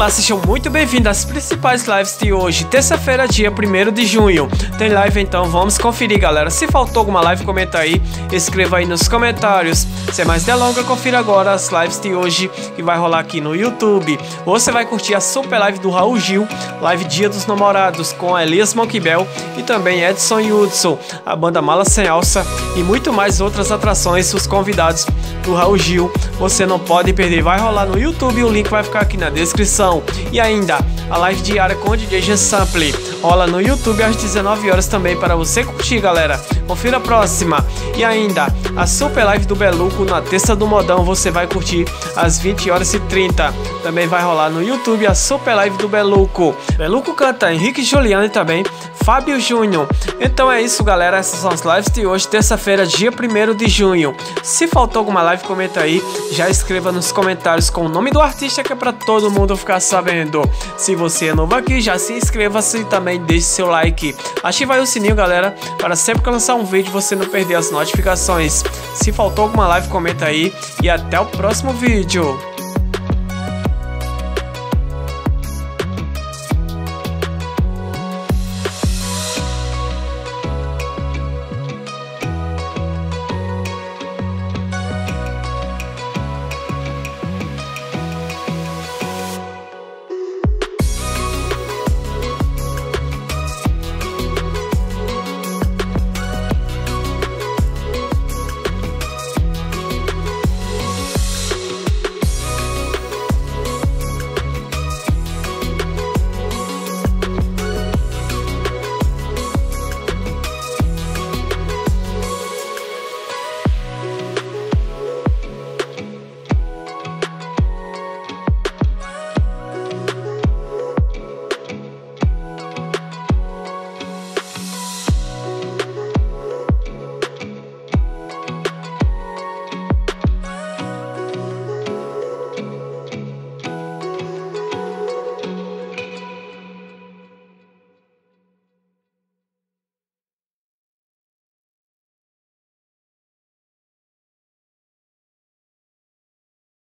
Olá, sejam muito bem-vindos às principais lives de hoje, terça-feira, dia 1º de junho. Tem live, então vamos conferir, galera. Se faltou alguma live, comenta aí, escreva aí nos comentários. Sem mais delongas, confira agora as lives de hoje que vai rolar aqui no YouTube. Você vai curtir a super live do Raul Gil, live Dia dos Namorados, com Elias Monquibel e também Edson Hudson, a banda Mala Sem Alça e muito mais outras atrações, os convidados do Raul Gil. Você não pode perder, vai rolar no YouTube, o link vai ficar aqui na descrição. E ainda, a live diária com o DJ G-Sample rola no YouTube às 19 horas também para você curtir, galera. Confira a próxima. E ainda, a super live do Beluco na terça do Modão você vai curtir às 20h30. Também vai rolar no YouTube a super live do Beluco. Beluco canta Henrique Juliano e também Fábio Júnior. Então é isso, galera. Essas são as lives de hoje, terça-feira, dia 1º de junho. Se faltou alguma live, comenta aí. Já escreva nos comentários com o nome do artista, que é para todo mundo ficar sabendo. Se você é novo aqui, já se inscreva-se e também deixe seu like. Ative aí o sininho, galera, para sempre que eu lançar um vídeo você não perder as notificações. Se faltou alguma live, comenta aí e até o próximo vídeo.